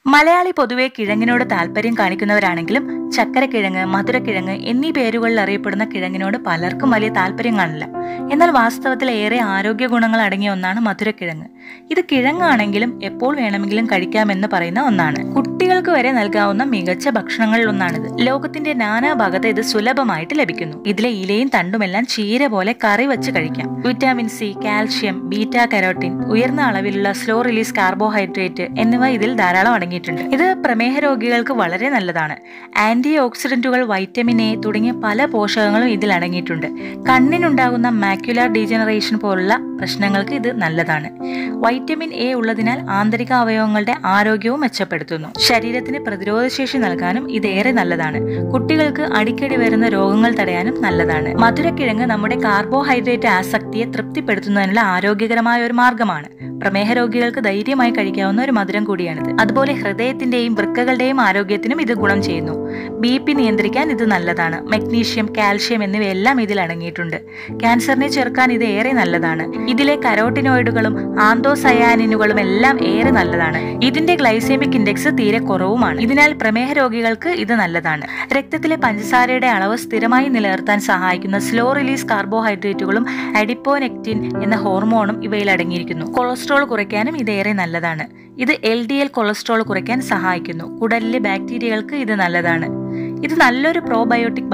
മലയാളി പൊതുവെ കിഴങ്ങിനോട് താല്പര്യം കാണിക്കുന്നവരാണെങ്കിലും ചക്കരക്കിഴങ്ങ്, മധുരക്കിഴങ്ങ് എന്നീ പേരുകളിൽ അറിയപ്പെടുന്ന കിഴങ്ങിനോട് പലർക്കും വലിയ താല്പര്യം കാണില്ല. എന്നാൽ വാസ്തവത്തിൽ ഏറെ ആരോഗ്യ ഗുണങ്ങൾ അടങ്ങിയ ഒന്നാണ് മധുരക്കിഴങ്ങ്. ഇത് കിഴങ്ങാണെങ്കിലും എപ്പോൾ വേണമെങ്കിലും കഴിക്കാമെന്ന് പറയുന്ന ഒന്നാണ്. കുട്ടികൾക്ക് വരെ നൽകാവുന്ന മികച്ച ഭക്ഷണങ്ങളിൽ ഒന്നാണിത്. ലോകത്തിന്റെ നാനാഭാഗത്ത് ഇത് സുലഭമായിട്ട് ലഭിക്കുന്നു. ഇതിലെ ഇലയും തണ്ടുമെല്ലാം ചീര പോലെ കറി വെച്ച് കഴിക്കാം. Vitamin C, calcium, beta carotene, ഉയർന്ന അളവിലുള്ള സ്ലോ റിലീസ് കാർബോഹൈഡ്രേറ്റ് എന്നിവ ഇതിൽ ധാരാളം അടങ്ങിയിട്ടുണ്ട്. ഇത് പ്രമേഹ രോഗികൾക്ക് വളരെ നല്ലതാണ്. ആന്റി ഓക്സിഡന്റുകൾ, വൈറ്റമിൻ എ തുടങ്ങിയ പല പോഷകങ്ങളും ഇതിൽ അടങ്ങിയിട്ടുണ്ട്. കണ്ണിനുണ്ടാകുന്ന മാക്യുലാർ ഡീജനറേഷൻ പോലുള്ള പ്രശ്നങ്ങൾക്ക് ഇത് നല്ലതാണ്. വൈറ്റമിൻ എ ഉള്ളതിനാൽ ആന്തരിക അവയവങ്ങളുടെ ആരോഗ്യവും മെച്ചപ്പെടുത്തുന്നു. ശരീരത്തിന് പ്രതിരോധശേഷി നൽകാനും ഇതേറെ നല്ലതാണ്. കുട്ടികൾക്ക് അടിക്കടി വരുന്ന രോഗങ്ങൾ തടയാനും നല്ലതാണ്. മധുരക്കിഴങ്ങ് നമ്മുടെ കാർബോഹൈഡ്രേറ്റ് ആസക്തിയെ തൃപ്തിപ്പെടുത്തുന്നതിനുള്ള ആരോഗ്യകരമായ ഒരു മാർഗമാണ്. പ്രമേഹ രോഗികൾക്ക് ധൈര്യമായി കഴിക്കാവുന്ന ഒരു മധുരം കൂടിയാണിത്. അതുപോലെ ഹൃദയത്തിന്റെയും വൃക്കകളുടെയും ആരോഗ്യത്തിനും ഇത് ഗുണം ചെയ്യുന്നു. BP നിയന്ത്രിക്കാൻ ഇത് നല്ലതാണ്. മഗ്നീഷ്യം, കാൽഷ്യം എന്നിവയെല്ലാം ഇതിൽ അടങ്ങിയിട്ടുണ്ട്. ക്യാൻസറിനെ ചെറുക്കാൻ ഇത് ഏറെ നല്ലതാണ്. ഇതിലെ കരോട്ടിനോയിഡുകളും ആന്തോസയാനിനുകളും എല്ലാം ഏറെ നല്ലതാണ്. ഇതിന്റെ ഗ്ലൈസെമിക് ഇൻഡെക്സ് തീരെ കുറവുമാണ്. ഇതിനാൽ പ്രമേഹ രോഗികൾക്ക് ഇത് നല്ലതാണ്. രക്തത്തിലെ പഞ്ചസാരയുടെ അളവ് സ്ഥിരമായി നിലനിർത്താൻ സഹായിക്കുന്ന സ്ലോ റിലീസ് കാർബോഹൈഡ്രേറ്റുകളും അഡിപ്പോനെക്റ്റിൻ എന്ന ഹോർമോണും ഇവയിൽ അടങ്ങിയിരിക്കുന്നു. കൊളസ്ട്രോൾ കുറയ്ക്കാനും ഇതേറെ നല്ലതാണ്. ഇത് LDL കൊളസ്ട്രോൾ കുറയ്ക്കാൻ സഹായിക്കുന്നു. കുടലിലെ ബാക്ടീരിയകൾക്ക് ഇത് നല്ലതാണ്. ഇത് നല്ലൊരു പ്രോബയോട്ടിക്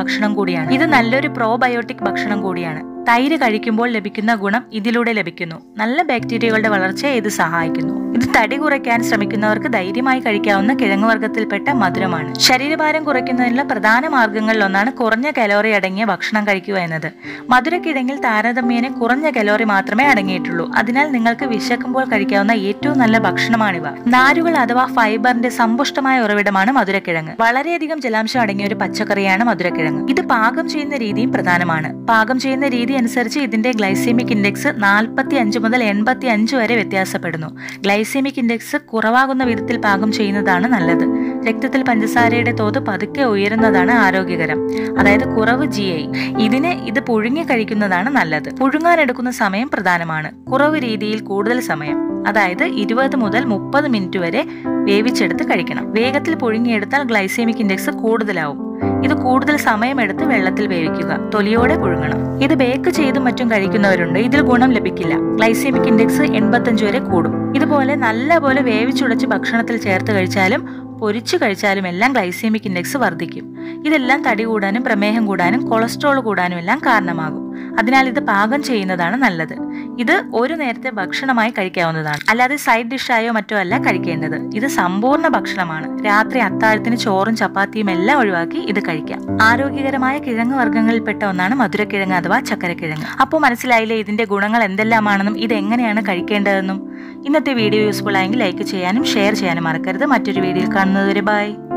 ഭക്ഷണം കൂടിയാണ്. തൈര് കഴിക്കുമ്പോൾ ലഭിക്കുന്ന ഗുണം ഇതിലൂടെ ലഭിക്കുന്നു. നല്ല ബാക്ടീരിയകളുടെ വളർച്ചയെ ഇത് സഹായിക്കുന്നു. ഇത് തടി കുറയ്ക്കാൻ ശ്രമിക്കുന്നവർക്ക് ധൈര്യമായി കഴിക്കാവുന്ന കിഴങ്ങുവർഗത്തിൽപ്പെട്ട മധുരമാണ്. ശരീരഭാരം കുറയ്ക്കുന്നതിനുള്ള പ്രധാന മാർഗങ്ങളിലൊന്നാണ് കുറഞ്ഞ കലോറി അടങ്ങിയ ഭക്ഷണം കഴിക്കുക എന്നത്. മധുരക്കിഴങ്ങിൽ താരതമ്യേന കുറഞ്ഞ കലോറി മാത്രമേ അടങ്ങിയിട്ടുള്ളൂ. അതിനാൽ നിങ്ങൾക്ക് വിശക്കുമ്പോൾ കഴിക്കാവുന്ന ഏറ്റവും നല്ല ഭക്ഷണമാണിവ. നാരുകൾ അഥവാ ഫൈബറിന്റെ സമ്പുഷ്ടമായ ഉറവിടമാണ് മധുരക്കിഴങ്ങ്. വളരെയധികം ജലാംശം അടങ്ങിയ ഒരു പച്ചക്കറിയാണ് മധുരക്കിഴങ്ങ്. ഇത് പാകം ചെയ്യുന്ന രീതിയും പ്രധാനമാണ്. പാകം ചെയ്യുന്ന രീതി അനുസരിച്ച് ഇതിന്റെ ഗ്ലൈസെമിക് ഇൻഡെക്സ് 45 മുതൽ 85 വരെ വ്യത്യാസപ്പെടുന്നു. ഗ്ലൈസെമിക് ഇൻഡെക്സ് കുറവാകുന്ന വിധത്തിൽ പാകം ചെയ്യുന്നതാണ് നല്ലത്. രക്തത്തിൽ പഞ്ചസാരയുടെ തോത് പതുക്കെ ഉയരുന്നതാണ് ആരോഗ്യകരം. അതായത് കുറവ് GI. ഇത് പുഴുങ്ങി കഴിക്കുന്നതാണ് നല്ലത്. പുഴുങ്ങാനെടുക്കുന്ന സമയം പ്രധാനമാണ്. കുറവ് രീതിയിൽ കൂടുതൽ സമയം, അതായത് 20 മുതൽ 30 മിനിറ്റ് വരെ വേവിച്ചെടുത്ത് കഴിക്കണം. വേഗത്തിൽ പുഴുങ്ങിയെടുത്താൽ ഗ്ലൈസെമിക് ഇൻഡെക്സ് കൂടുതലാവും. ഇത് കൂടുതൽ സമയമെടുത്ത് വെള്ളത്തിൽ വേവിക്കുക. തൊലിയോടെ പുഴുങ്ങണം. ഇത് ബേക്ക് ചെയ്തും മറ്റും കഴിക്കുന്നവരുണ്ട്. ഇതിൽ ഗുണം ലഭിക്കില്ല. ഗ്ലൈസെമിക് ഇൻഡെക്സ് 85 വരെ കൂടും. ഇതുപോലെ നല്ലപോലെ വേവിച്ചുടച്ച് ഭക്ഷണത്തിൽ ചേർത്ത് കഴിച്ചാലും പൊരിച്ചു കഴിച്ചാലും എല്ലാം ഗ്ലൈസെമിക് ഇൻഡെക്സ് വർദ്ധിക്കും. ഇതെല്ലാം തടി കൂടാനും പ്രമേഹം കൂടാനും കൊളസ്ട്രോൾ കൂടാനും എല്ലാം കാരണമാകും. അതിനാൽ ഇത് പാകം ചെയ്യുന്നതാണ് നല്ലത്. ഇത് ഒരു നേരത്തെ ഭക്ഷണമായി കഴിക്കാവുന്നതാണ്. അല്ലാതെ സൈഡ് ഡിഷായോ മറ്റോ അല്ല കഴിക്കേണ്ടത്. ഇത് സമ്പൂർണ്ണ ഭക്ഷണമാണ്. രാത്രി അത്താഴത്തിന് ചോറും ചപ്പാത്തിയും എല്ലാം ഒഴിവാക്കി ഇത് കഴിക്കാം. ആരോഗ്യകരമായ കിഴങ്ങ് വർഗ്ഗങ്ങളിൽപ്പെട്ട ഒന്നാണ് മധുരക്കിഴങ്ങ് അഥവാ ചക്കരക്കിഴങ്ങ്. അപ്പോൾ മനസ്സിലായില്ലേ ഇതിന്റെ ഗുണങ്ങൾ എന്തെല്ലാമാണെന്നും ഇത് എങ്ങനെയാണ് കഴിക്കേണ്ടതെന്നും. ഇന്നത്തെ വീഡിയോ യൂസ്ഫുൾ ആയെങ്കിൽ ലൈക്ക് ചെയ്യാനും ഷെയർ ചെയ്യാനും മറക്കരുത്. മറ്റൊരു വീഡിയോയിൽ കാണുന്നതുവരെ ബൈ.